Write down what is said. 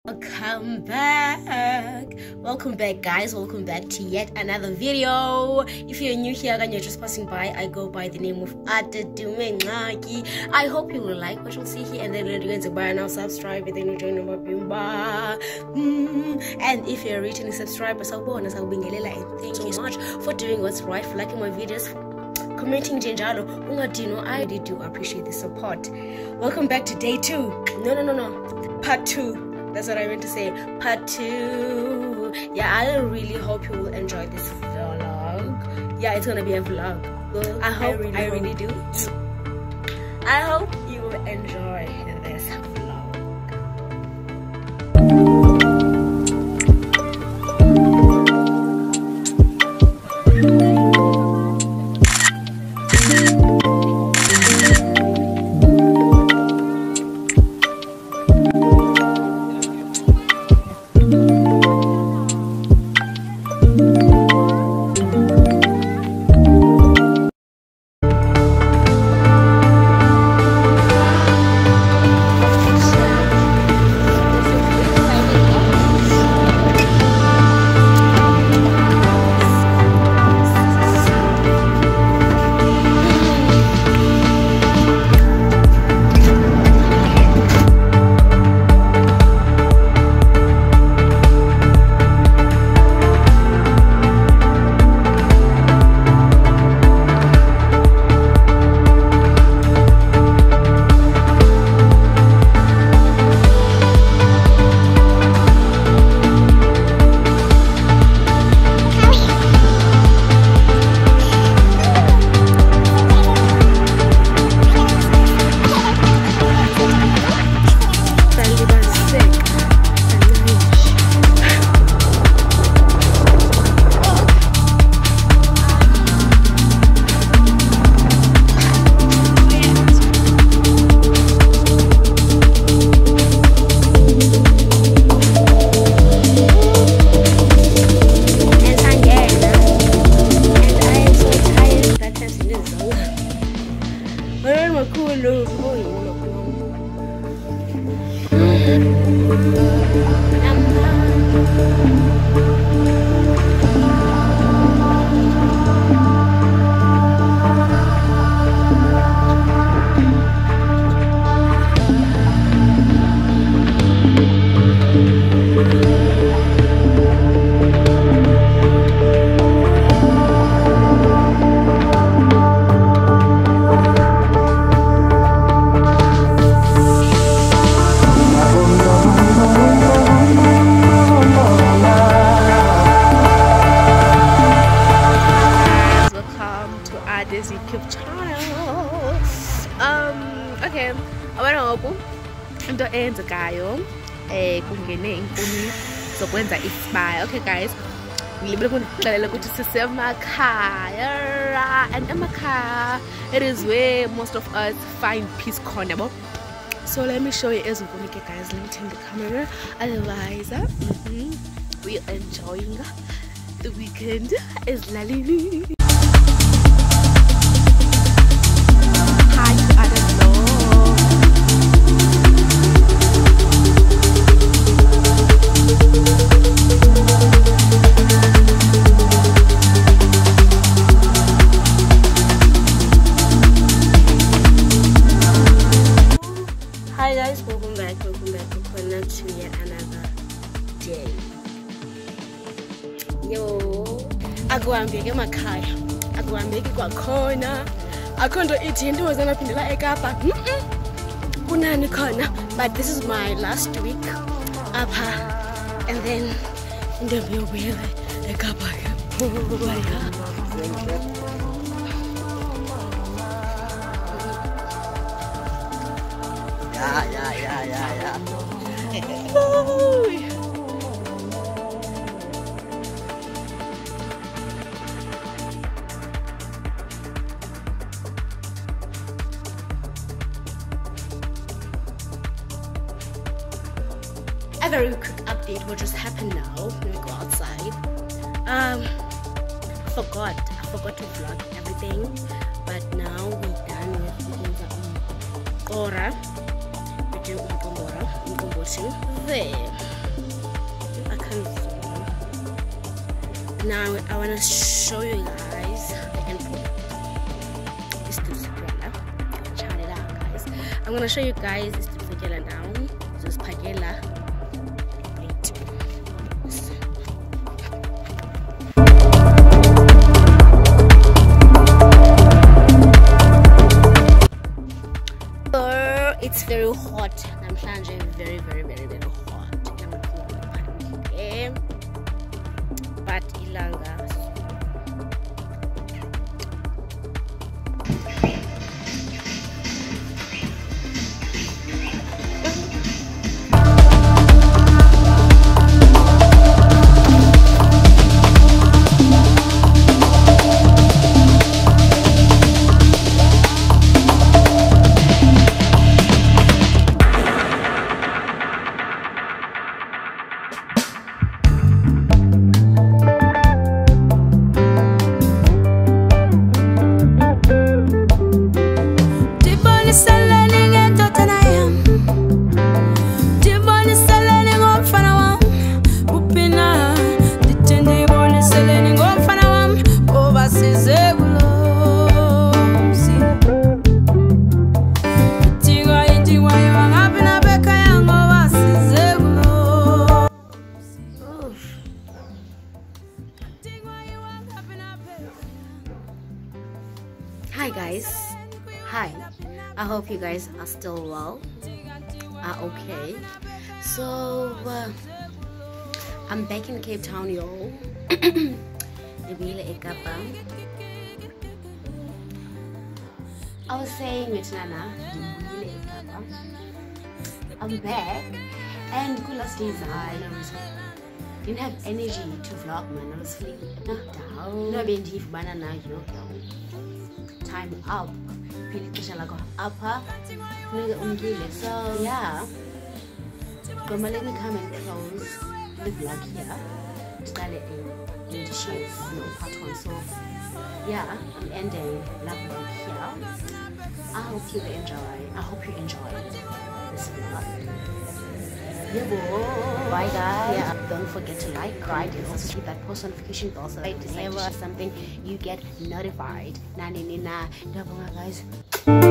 Welcome back guys, welcome back to yet another video. If you're new here and you're just passing by, I go by the name of Adedume Ngaki. I hope you will like what you'll see here, and then you're going to buy now, subscribe, and then you join my bimba. And if you're a returning subscriber, and thank you so much for doing what's right, for liking my videos, commenting Jenjalo. I really do appreciate the support. Welcome back to day 2. No, part 2. That's what I meant to say. Part 2. Yeah, I really hope you will enjoy this vlog. Yeah, it's gonna be a vlog. Well, I really do. I hope you will enjoy this vlog. This YouTube channel. Okay, abana ngoku into eyenzekayo kungene inkuni zokwenza isibaya. Okay guys, ngilibele kundixelela ukuthi sisemakhaya, and emakhaya it is where most of us find peace khona. So let me show you ezinkuni guys. Let me turn the camera, otherwise we are enjoying the weekend. Is lalini. Hi guys, welcome back to yet another day. Yo, akuhambeki emakhaya, akuhambeki kwakhona, akho nto ithi into zanaphindela eKapa. Kunani khona, but this is my last week apha, and then into beyobuyela eKapa ke. Yeah. A very quick update what just happened now. Let me go outside. I forgot to vlog everything, but now we're done with Ora. We're doing there. Now I want to show you guys. I can put this to check it out, guys. I'm gonna show you guys this to now. Just pagela. It's very hot. I'm changing very hot. But ilanga. Hi guys, hi, I hope you guys are still well, are okay. So I'm back in Cape Town, yo. I was saying with Nana, I'm back, and the last days I didn't have energy to vlog, man. I was feeling down. No, being deep banana, you know. Time up, so yeah, but let me come and close the vlog here. Start it in the shape, part one. So yeah, I'm ending the vlog here. I hope you enjoy this vlog. Bye guys. Yeah, don't forget to like, right, and also keep that post notification bell so that if I decide to share something, you get notified. Guys.